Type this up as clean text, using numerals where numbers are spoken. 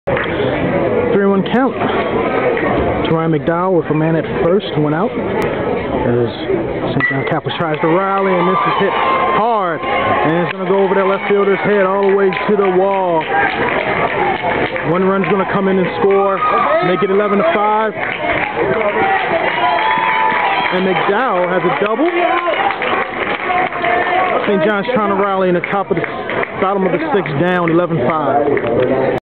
3-1 count. McDowell with a man at first, went out. As St. John Catholic tries to rally, and this is hit hard. And it's going to go over that left fielder's head all the way to the wall. One run's going to come in and score, make it 11-5. And McDowell has a double. St. John's trying to rally in the bottom of the 6th down, 11-5.